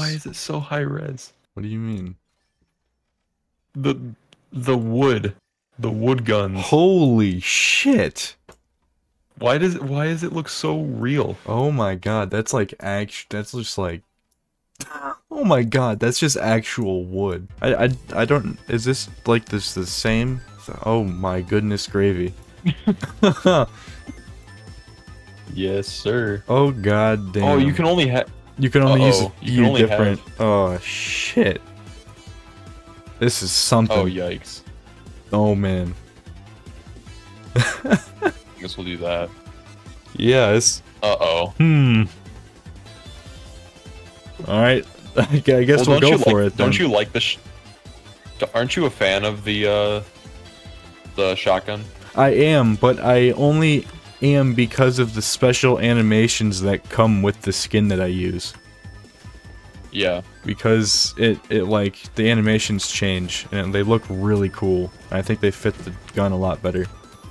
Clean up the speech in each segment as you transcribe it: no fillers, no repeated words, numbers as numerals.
is it so high res? What do you mean? The wood. The wood guns. Holy shit! Why does it look so real? Oh my god, that's like that's just like... Oh my god, that's just actual wood. I don't... Is this like the same? Oh my goodness gravy. Yes, sir. Oh god damn. Oh, you can only have... You can only use a you can few only different... Oh shit. This is something. Oh, yikes. Oh man. I guess we'll do that. Yes. Uh-oh. Alright. I guess we'll go for it then. Don't you like the... Aren't you a fan of the shotgun? I am, but I only am because of the special animations that come with the skin that I use. Yeah. Because it like, the animations change, and they look really cool. I think they fit the gun a lot better.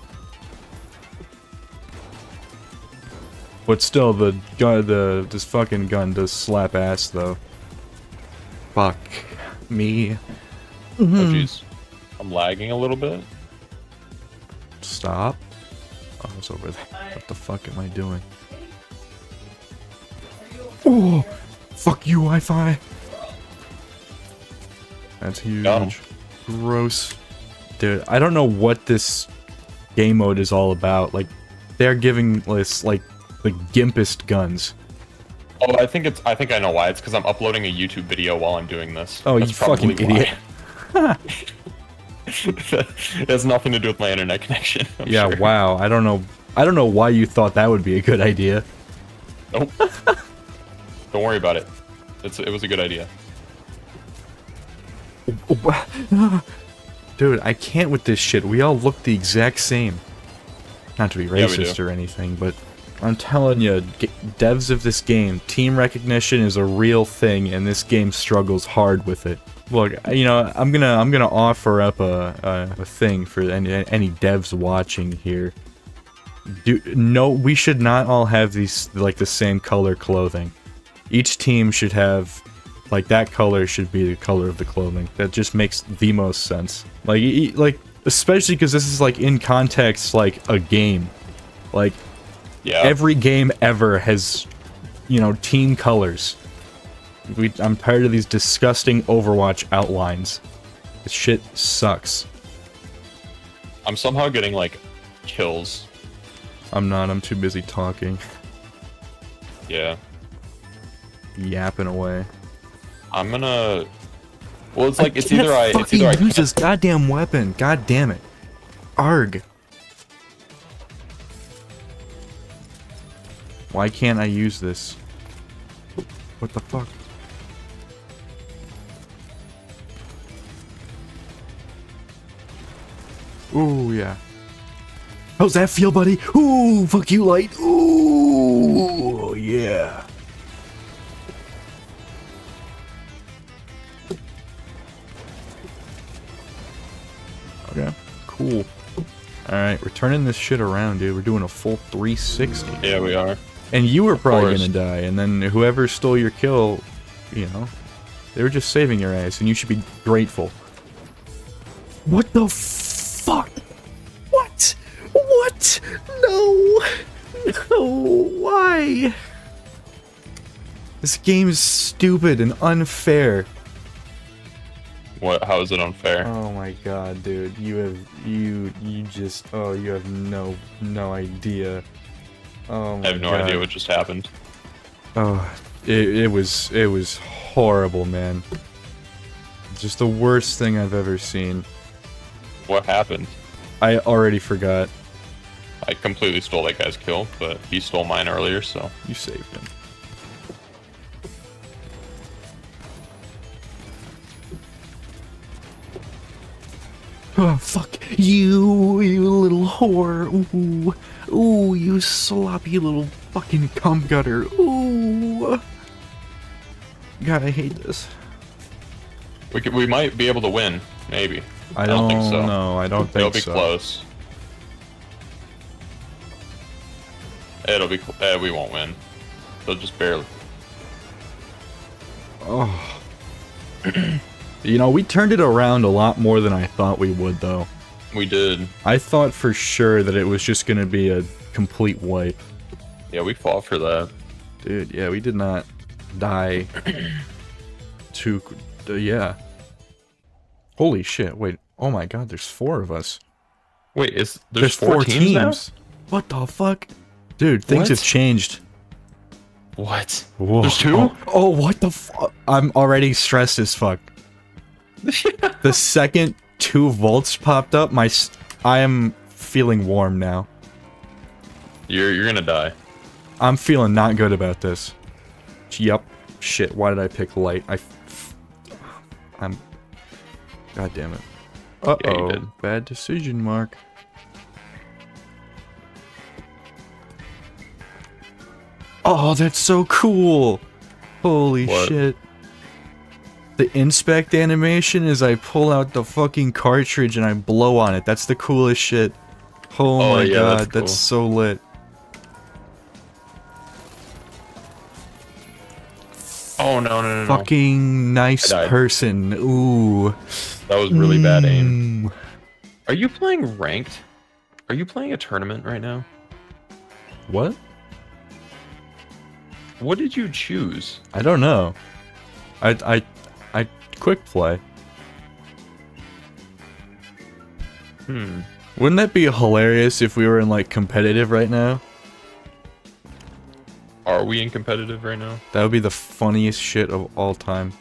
But still, the gun, this fucking gun does slap ass, though. Fuck me. Oh jeez. I'm lagging a little bit. Stop. Oh, it's over there. What the fuck am I doing? Oh! Fuck you, Wi-Fi! That's huge. Got him. Gross. Dude, I don't know what this game mode is all about. Like, they're giving us, like, the gimpest guns. Oh, I think I know why. It's because I'm uploading a YouTube video while I'm doing this. Oh, That's you fucking probably idiot. It has nothing to do with my internet connection. Yeah, sure. wow. I don't know why you thought that would be a good idea. Nope. Don't worry about it. It was a good idea. Dude, I can't with this shit. We all look the exact same. Not to be racist or anything, but I'm telling you, devs of this game, team recognition is a real thing, and this game struggles hard with it. Look, you know, I'm gonna offer up a thing for any devs watching here. No, we should not all have these like the same color clothing. Each team should have, like, that color should be the color of the clothing. That just makes the most sense. Like especially because this is like in context like a game. Like, yeah. Every game ever has, you know, team colors. I'm tired of these disgusting Overwatch outlines. This shit sucks. I'm somehow getting, like, kills. I'm not, I'm too busy talking. Yeah. Yapping away. I'm gonna... Well, it's like, it's either I use this goddamn weapon. God damn it. Arg. Why can't I use this? What the fuck? Ooh, yeah. How's that feel, buddy? Ooh, fuck you, light. Ooh, yeah. Okay, cool. Alright, we're turning this shit around, dude. We're doing a full 360. Yeah, we are. And you were probably gonna die, and then whoever stole your kill, you know, they were just saving your ass, and you should be grateful. What the fuck? What? What? No! No, why? This game is stupid and unfair. What? How is it unfair? Oh my god, dude. You have no idea. Oh my god. I have no idea what just happened. Oh, it was horrible, man. Just the worst thing I've ever seen. What happened? I already forgot. I completely stole that guy's kill, but he stole mine earlier, so... You saved him. Oh, fuck you, you little whore. Ooh, ooh, you sloppy little fucking cum gutter. Ooh. God, I hate this. We might be able to win, maybe. I don't think so. know, I don't think so. It'll be close. It'll be, we won't win. They'll just barely. Oh. You know, we turned it around a lot more than I thought we would, though. We did. I thought for sure that it was just gonna be a complete wipe. Yeah, we fought for that. Dude, yeah, we did not die to... yeah. Holy shit, wait. Oh my god, there's 4 of us. Wait, there's 4 teams now? What the fuck? Dude, things have changed. What? Whoa. There's 2? Oh, what the fuck? I'm already stressed as fuck. The second 2 volts popped up, I am feeling warm now. You're gonna die. I'm feeling not good about this. Yup. Shit, why did I pick light? I'm... God damn it. Uh-oh. Yeah, you did. Bad decision, Mark. Oh, that's so cool! Holy shit. The inspect animation is I pull out the fucking cartridge and I blow on it. That's the coolest shit. Oh my god, that's so lit. Oh no. Fucking nice person. Ooh. That was really bad aim. Are you playing ranked? Are you playing a tournament right now? What? What did you choose? I don't know. I quick play. Wouldn't that be hilarious if we were in like competitive right now? Are we in competitive right now? That would be the funniest shit of all time.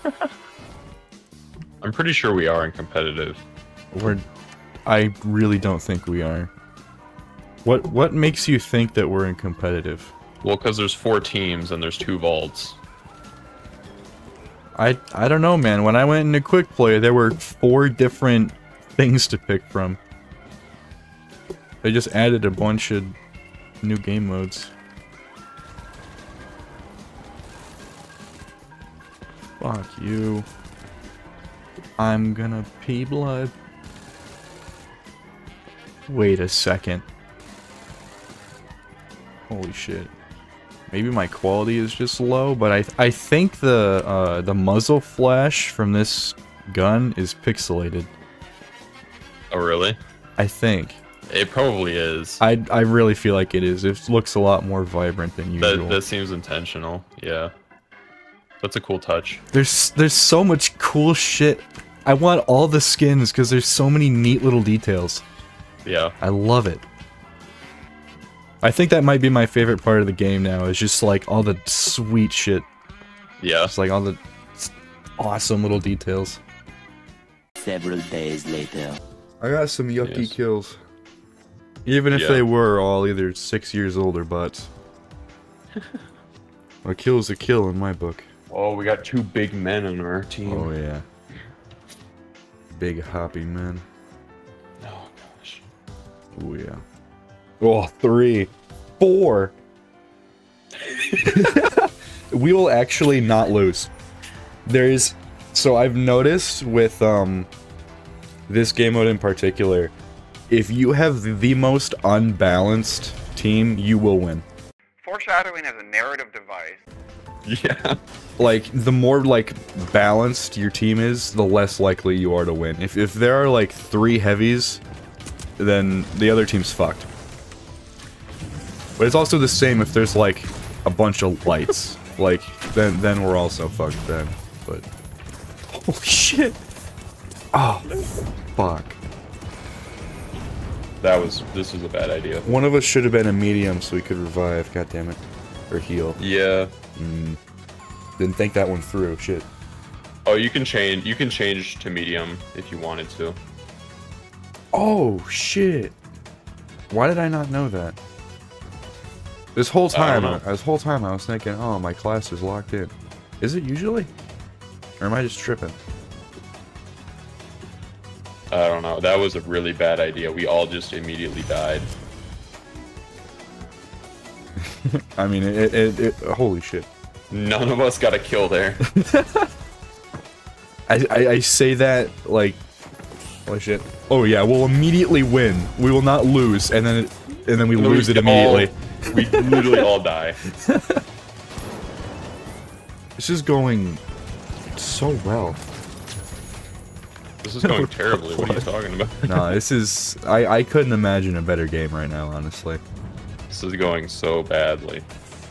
I'm pretty sure we are in competitive. I really don't think we are. What makes you think that we're in competitive? Well, because there's 4 teams and there's 2 vaults. I don't know, man. When I went into quick play, there were 4 different things to pick from. They just added a bunch of new game modes. Fuck you. I'm gonna pee blood. Wait a second. Holy shit. Maybe my quality is just low, but I think the muzzle flash from this gun is pixelated. Oh really? I think. It probably is. I really feel like it is. It looks a lot more vibrant than usual. That seems intentional. Yeah. That's a cool touch. There's so much cool shit. I want all the skins because there's so many neat little details. Yeah. I love it. I think that might be my favorite part of the game now, is just like all the sweet shit. Yeah. It's like all the awesome little details. Several days later. I got some yucky kills. Even if they were all either 6 years old or butts. A kill's a kill in my book. Oh, we got 2 big men on our team. Oh yeah. Big hoppy men. Oh gosh. Oh yeah. Oh, 3. 4. We will actually not lose. There's... So I've noticed with, this game mode in particular, if you have the most unbalanced team, you will win. Foreshadowing is a narrative device. Yeah. Like, the more, like, balanced your team is, the less likely you are to win. If there are, like, 3 heavies, then the other team's fucked. But it's also the same if there's, like, a bunch of lights. Like, then we're also fucked then. But... Holy shit! Oh, fuck. This was a bad idea. One of us should have been a medium so we could revive, god damn it. Or heal. Yeah. Didn't think that one through, shit. Oh, you can change to medium if you wanted to. Oh, shit. Why did I not know that? This whole time I was thinking, oh, my class is locked in. Is it usually? Or am I just tripping? I don't know. That was a really bad idea. We all just immediately died. I mean, holy shit. None of us got a kill there. I say that, like, holy shit. Oh yeah, we'll immediately win. We will not lose, and then we lose it immediately. We literally all die. This is going so well. This is going terribly. What are you talking about? Nah, this is... I couldn't imagine a better game right now, honestly. This is going so badly.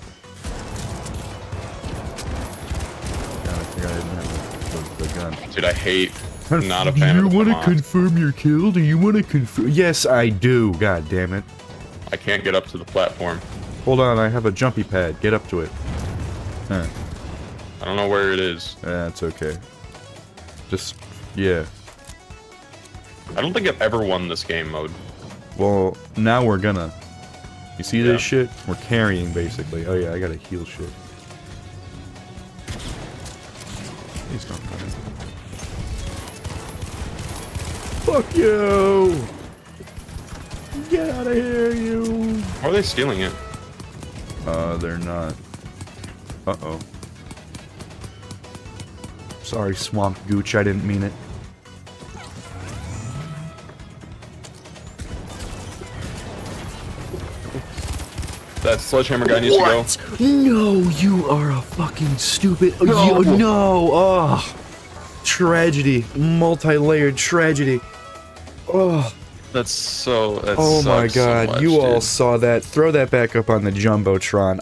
God, I think I didn't have the gun. Dude, I hate... Not a fan of the Do you want to FAMAS. confirm your kill? Do you want to confirm? Yes, I do. God damn it. I can't get up to the platform. Hold on, I have a jumpy pad. Get up to it. Huh. I don't know where it is. That's okay. Just... yeah. I don't think I've ever won this game mode. Well, now we're gonna. You see this Yeah. shit? We're carrying, basically. Oh yeah, I gotta heal shit. Please don't come in. Fuck you! Get out of here, you! How are they stealing it? They're not. Uh-oh. Sorry, Swamp Gooch, I didn't mean it. That sledgehammer guy needs to go. No, you are a fucking stupid... No. No! Oh! Tragedy. Multi-layered tragedy. Oh. That's so... That Oh my sucks so god, much, you all dude. saw that. Throw that back up on the Jumbotron.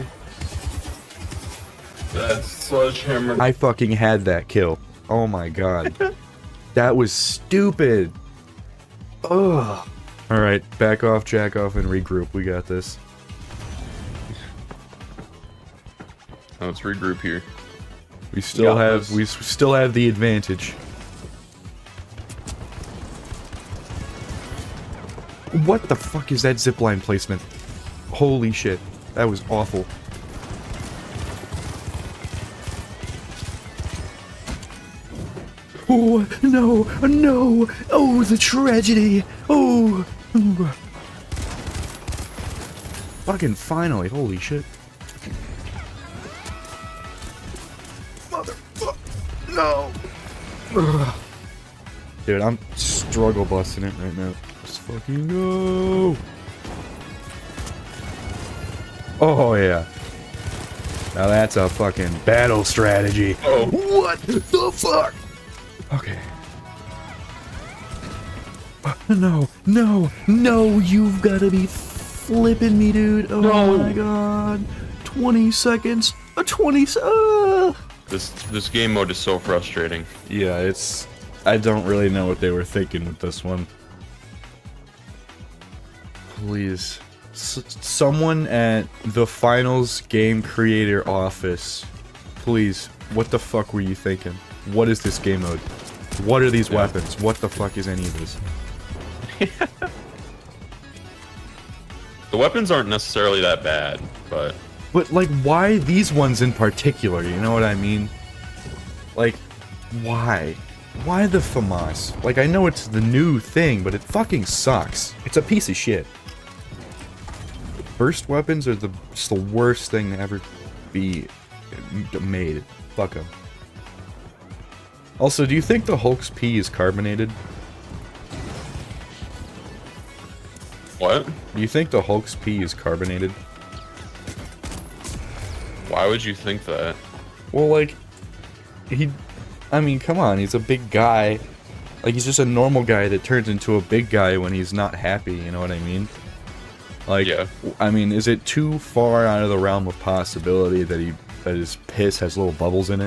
That sledgehammer... I fucking had that kill. Oh my god. That was stupid. Ugh. Alright, back off, jack off, and regroup. We got this. Now let's regroup here. We still Got have this. we still have the advantage. What the fuck is that zipline placement? Holy shit. That was awful. Oh, no, no. Oh, the tragedy. Oh. Fucking finally. Holy shit. Motherfucker. No. Ugh. Dude, I'm struggle busting it right now. Just fucking go. Oh, yeah. Now that's a fucking battle strategy. Oh. What the fuck? Okay. No, no, no, you've got to be flipping me, dude. Oh No. my god. 20 seconds. 20 This game mode is so frustrating. Yeah, it's... I don't really know what they were thinking with this one. Please. Someone at the Finals Game Creator Office. Please, what the fuck were you thinking? What is this game mode? What are these weapons? What the fuck is any of this? The weapons aren't necessarily that bad, but... But, like, why these ones in particular, you know what I mean? Like, why? Why the FAMAS? Like, I know it's the new thing, but it fucking sucks. It's a piece of shit. Burst weapons are just the worst thing to ever be made. Fuck them. Also, do you think the Hulk's pee is carbonated? What? Do you think the Hulk's pee is carbonated? Why would you think that? Well, like, I mean, come on, he's a big guy. Like, he's just a normal guy that turns into a big guy when he's not happy, you know what I mean? Like, Yeah. I mean, is it too far out of the realm of possibility that his piss has little bubbles in it?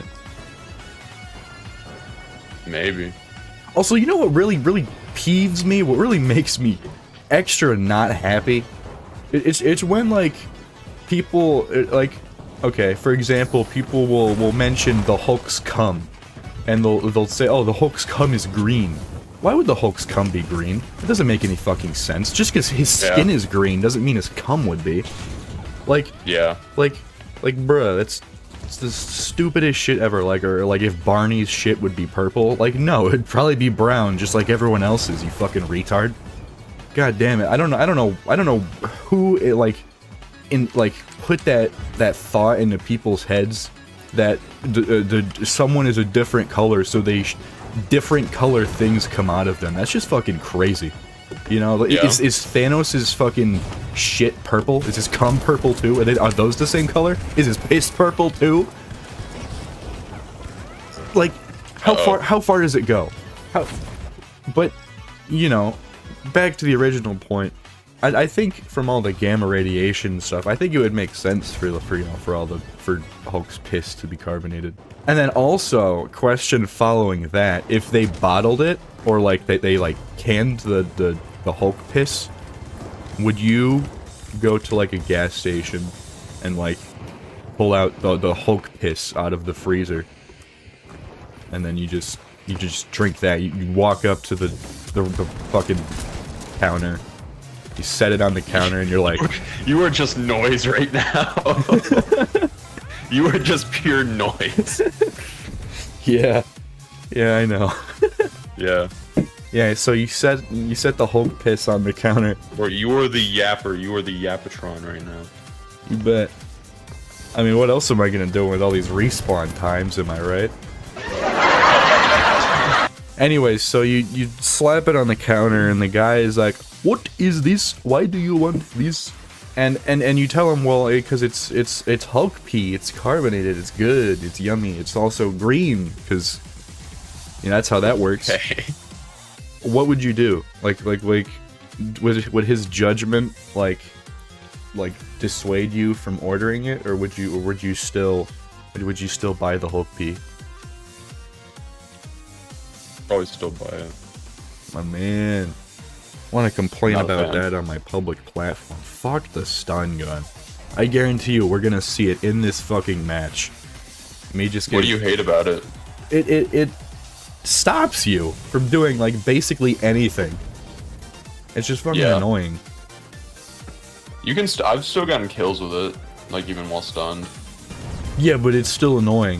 Maybe. Also, you know what really peeves me? What really makes me extra not happy? It's when, like, people, like, okay, for example, people will mention the Hulk's cum. And they'll say, oh, the Hulk's cum is green. Why would the Hulk's cum be green? It doesn't make any fucking sense. Just because his skin is green doesn't mean his cum would be. Like, Yeah. like, bruh, it's the stupidest shit ever. Like, or like if Barney's shit would be purple. Like, no, it'd probably be brown, just like everyone else's. You fucking retard. God damn it! I don't know who it put that thought into people's heads that someone is a different color, so different color things come out of them. That's just fucking crazy. You know, like, Yeah. is Thanos' fucking shit purple? Is his cum purple too? Are those the same color? Is his piss purple too? Like, how far does it go? But, you know, back to the original point. I think from all the gamma radiation stuff, I think it would make sense for Hulk's piss to be carbonated. And then also, question following that, if they bottled it, or like they like canned the Hulk piss, would you go to like a gas station and like pull out the Hulk piss out of the freezer, and then you just drink that? You walk up to the fucking counter. You set it on the counter and you're like... You are just noise right now. You are just pure noise. Yeah. Yeah, I know. Yeah. Yeah, so you set the Hulk piss on the counter. Or you are the yapper. You are the Yapatron right now. You bet. I mean, what else am I gonna do with all these respawn times, am I right? Anyways, so you slap it on the counter and the guy is like, "What is this? Why do you want this?" And you tell him, well, because it's Hulk pee, it's carbonated, it's good, it's yummy, it's also green, because, you know, that's how that works. Okay. What would you do? Like would his judgment like dissuade you from ordering it, or would you still buy the Hulk pee? Probably still buy it. My man. Want to complain Not a about fan. that on my public platform. Fuck the stun gun. I guarantee you we're gonna see it in this fucking match. Me just What getting... do you hate about it? It stops you from doing, like, basically anything. It's just fucking annoying. You can. I've still gotten kills with it, like even while stunned. Yeah, but it's still annoying.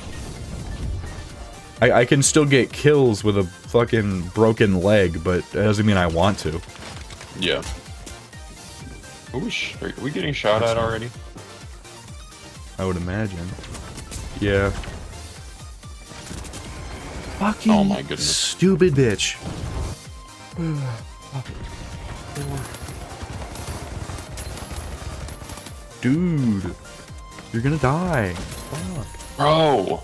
I can still get kills with a fucking broken leg, but that doesn't mean I want to. Yeah. Are we getting shot at already? I would imagine. Yeah. Fucking Oh my goodness. stupid bitch. Dude. You're gonna die. Fuck. Bro.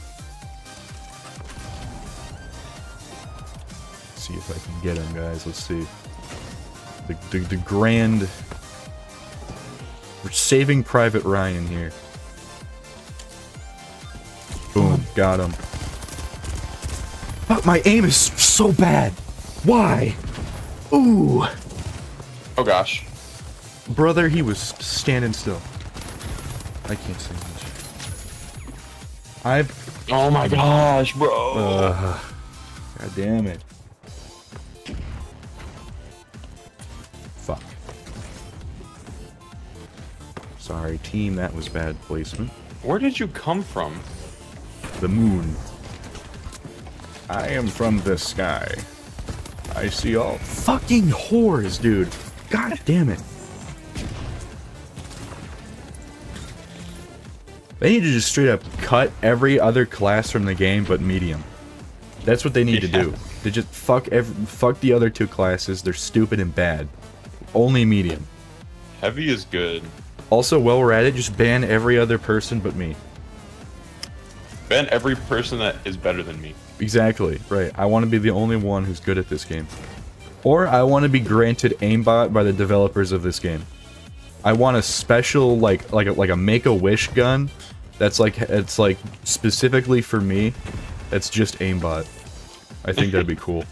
See if I can get him, guys. Let's see. The grand... We're saving Private Ryan here. Boom. Got him. But my aim is so bad. Why? Ooh. Oh gosh. Brother, he was standing still. I can't say much. Oh my gosh, bro. God damn it. Fuck. Sorry, team, that was bad placement. Where did you come from? The moon. I am from the sky. I see all fucking whores, dude. God damn it. They need to just straight up cut every other class from the game but medium. That's what they need to do. They just fuck the other two classes. They're stupid and bad. Only medium. Heavy is good. Also, while we're at it, just ban every other person but me. Ban every person that is better than me. Exactly, right. I want to be the only one who's good at this game. Or I want to be granted aimbot by the developers of this game. I want a special, like a Make-A-Wish gun that's it's like specifically for me. That's just aimbot. I think that'd be cool.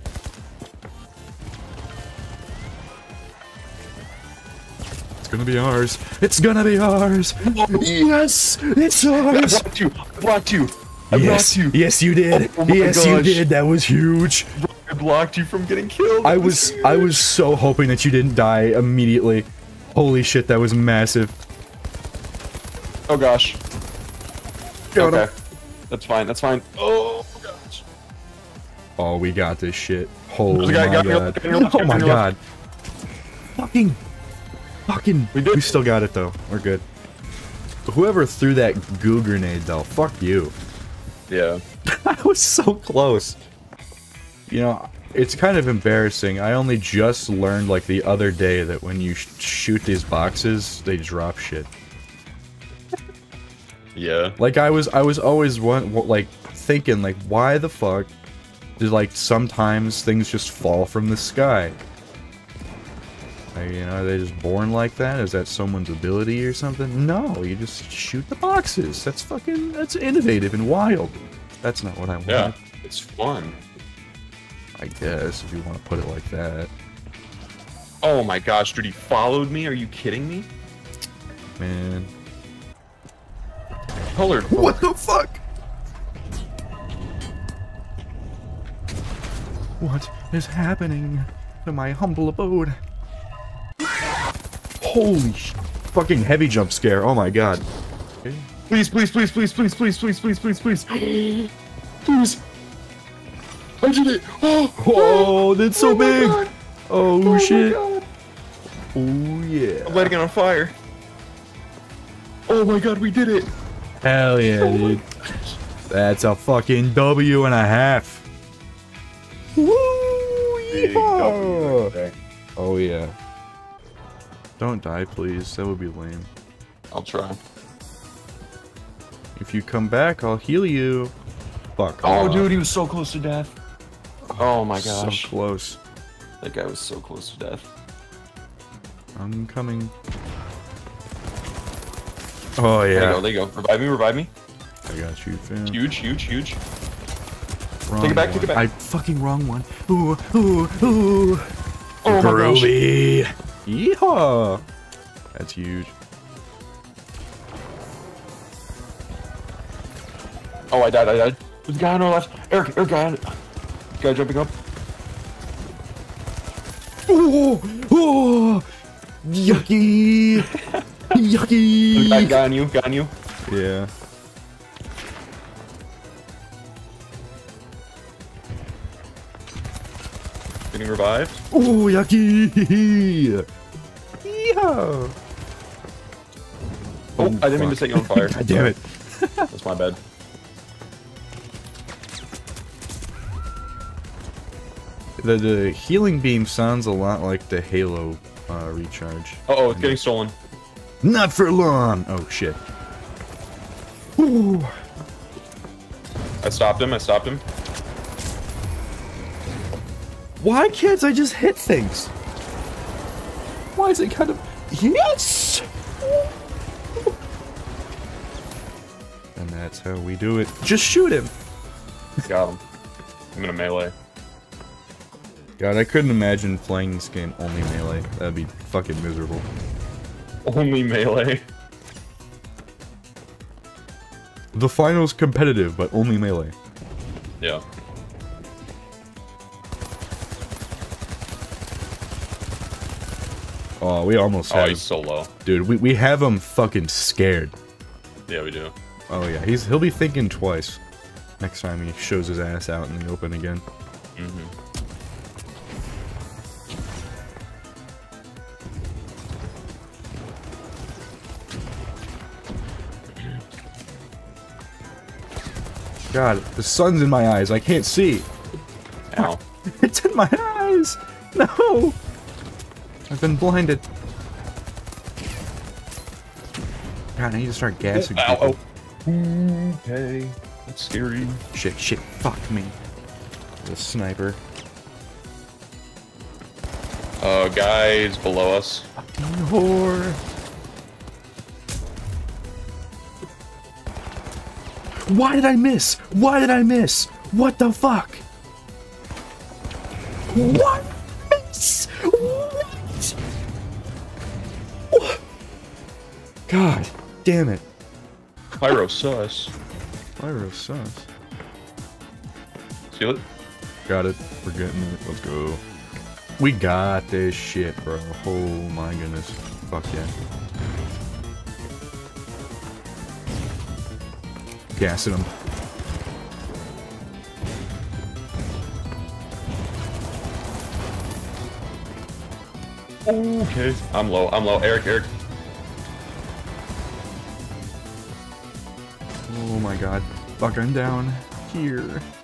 It's gonna be ours. It's gonna be ours. Yes, it's ours. I blocked you. I blocked you. Yes, you did. Oh my yes, you gosh. did. That was huge. I blocked you from getting killed. I was so hoping that you didn't die immediately. Holy shit, that was massive. Oh gosh. Got him. Okay. That's fine. That's fine. Oh gosh. Oh, we got this shit. Holy There's a guy- my got your- god. got your left, Oh got my your god. left. Fucking. We still got it though. We're good. Whoever threw that goo grenade though, fuck you. Yeah. I was so close. You know, it's kind of embarrassing. I only just learned like the other day that when you shoot these boxes, they drop shit. Yeah. Like I was always like thinking like, why the fuck did like sometimes things just fall from the sky? Like, you know, are they just born like that? Is that someone's ability or something? No, you just shoot the boxes. That's innovative and wild. That's not what I want. Yeah, it's fun. I guess, if you want to put it like that. Oh my gosh, dude, he followed me? Are you kidding me? Man. Colored. What the fuck? What is happening to my humble abode? Holy fucking heavy jump scare. Oh my god. Okay. Please, please, please, please, please, please, please, please, please, please. Please. I did it. Oh, that's so big. God. Oh shit. God. Oh yeah. I'm lighting it on fire. Oh my god, we did it. Hell yeah, dude. That's a fucking W and a half. Woo! Yeehaw! Oh yeah. Don't die, please. That would be lame. I'll try. If you come back, I'll heal you. Fuck. Oh, off. dude, he was so close to death. Oh my gosh. So close. That guy was so close to death. I'm coming. Oh yeah. There you go. Revive me, revive me. I got you, fam. Huge, huge, huge. Wrong Take it back, one. take it back. I fucking wrong one. Ooh, ooh, ooh. Oh my gosh. Groovy. Yeehaw. That's huge. Oh, I died. There's a guy on our left. Eric, guy jumping up. Oh, oh, yucky. Yucky. Guy on you. Yeah. Getting revived. Oh, yucky. Yeehaw. Oh, I didn't mean to set you on fire. God damn it. That's my bad. The healing beam sounds a lot like the Halo recharge. Uh-oh, it's getting stolen. Not for long! Oh, shit. Ooh. I stopped him. Why can't I just hit things? Why is it kind of... Yes! And that's how we do it. Just shoot him! Got him. I'm in a melee. God, I couldn't imagine playing this game only melee. That'd be fucking miserable. Only melee. The final's competitive, but only melee. Yeah. Oh, we almost Oh, have... he's so low. Dude, we have him fucking scared. Yeah, we do. Oh yeah, he'll be thinking twice next time he shows his ass out in the open again. Mm-hmm. God, the sun's in my eyes. I can't see. Ow. It's in my eyes. No. I've been blinded. God, I need to start gassing people. Ow. Okay. That's scary. Shit. Fuck me. The sniper. Guys below us. Fucking whore. Why did I miss? What the fuck? What? What? God damn it. Pyro sus. Pyro sus. Seal it? Got it. We're getting it. Let's go. We got this shit, bro. Oh my goodness. Fuck yeah. Gassing him. Okay. I'm low. Eric. Oh my god. Fuck, I'm down here.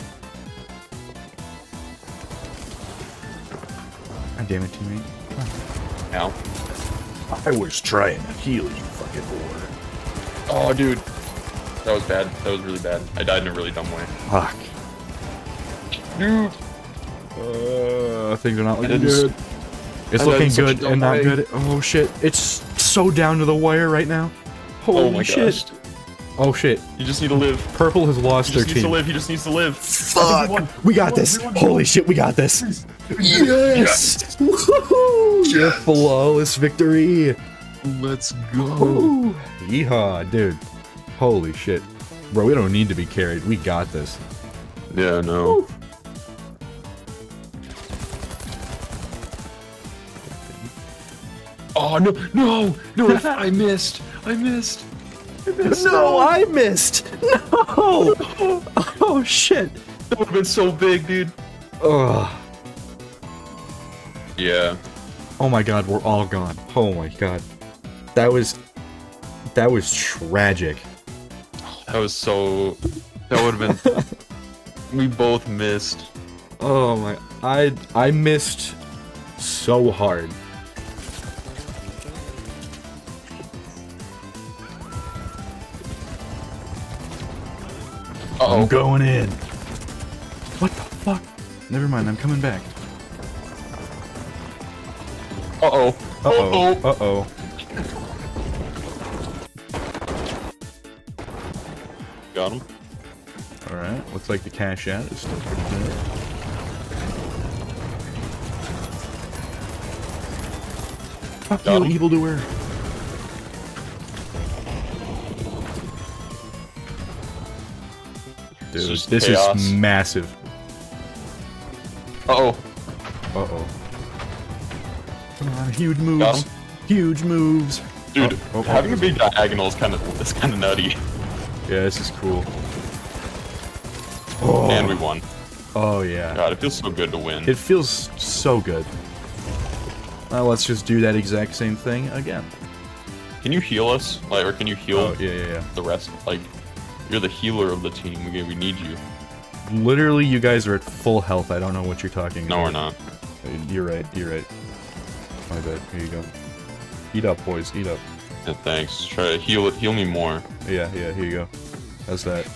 God damn it, teammate. Ow. I was trying to heal you, fucking whore. Oh, dude. That was bad. That was really bad. I died in a really dumb way. Fuck. Dude. Things are not looking didn't good. It's I died in looking such a good dumb and not way. good. Oh shit. It's so down to the wire right now. Holy Oh my shit. gosh. Oh shit. You just need to live. Purple has lost He their just needs to team. live. He just needs to live. Fuck! We got this! We won. Holy shit, we got this! Yes! Woohoo! Flawless victory! Let's Woo! Yeehaw, dude. Holy shit. Bro, we don't need to be carried. We got this. Yeah, no. Oh no, no, no! I missed. I missed. No, I missed! No! Oh shit! That would have been so big, dude. Ugh. Yeah. Oh my god, we're all gone. Oh my god. That was tragic. That was so. That would have been. We both missed. Oh my, I missed so hard. Uh-oh. I'm going in. What the fuck? Never mind, I'm coming back. Uh-oh. Uh-oh. Uh-oh. Got him. Alright, looks like the cash out is still pretty good. Fuck Got you, him. evildoer. Dude, just this chaos. is massive. Uh-oh. Uh-oh. Come on, huge Got moves. him. Huge moves. Dude, Oh, having a big diagonal is kind of nutty. Yeah, this is cool. Oh, And we won. oh yeah. God, it feels so good to win. It feels so good. Well, let's just do that exact same thing again. Can you heal us? Like, or can you heal Oh, yeah. the rest? Like, you're the healer of the team. We need you. Literally, you guys are at full health. I don't know what you're talking No, about. we're not. You're right, you're right. My bad. Here you go. Eat up, boys. Eat up. Yeah, thanks. Try to heal me more. Yeah, here you go. That's that.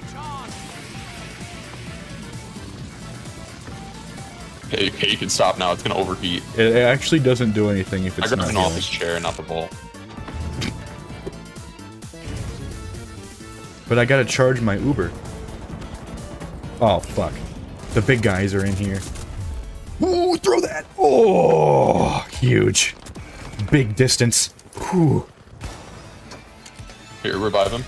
Okay, you can stop now. It's gonna overheat. It actually doesn't do anything if I it's grabbed not an healing. office chair, not the ball. But I gotta charge my Uber. Oh, fuck. The big guys are in here. Ooh, throw that! Oh, huge. Big distance. Whew. Here, revive him.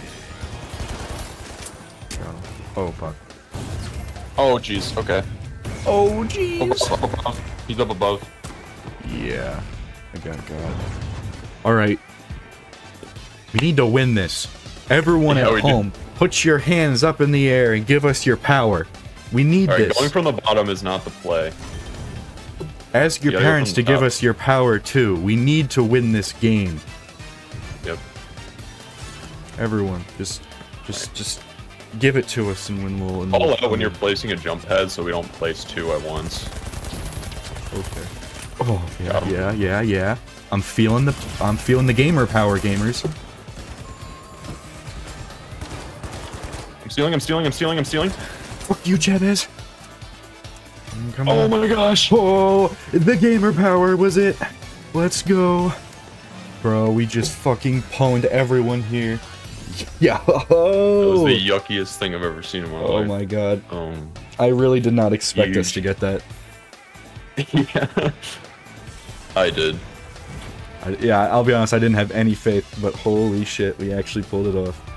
Oh, fuck. Oh, jeez. Okay. Oh, jeez. Up above. He's up above. Yeah. I got God. Alright. We need to win this. Everyone Yeah, we at do. home, put your hands up in the air and give us your power. We need Alright, this. going from the bottom is not the play. Ask your Yeah, go parents from to the give top. us your power too. We need to win this game. Yep. Everyone, just give it to us, and when we'll. Call out when you're placing a jump pad so we don't place two at once. Okay. Oh Got him. yeah. I'm feeling the gamer power, gamers. I'm stealing. Fuck you, Chavez. Come on. Oh my gosh. Oh, the gamer power was it? Let's go. Bro, we just fucking pwned everyone here. Yeah. That was the yuckiest thing I've ever seen in my Oh life. my god. I really did not expect us Huge. to get that. Yeah. I did. Yeah, I'll be honest, I didn't have any faith, but holy shit, we actually pulled it off.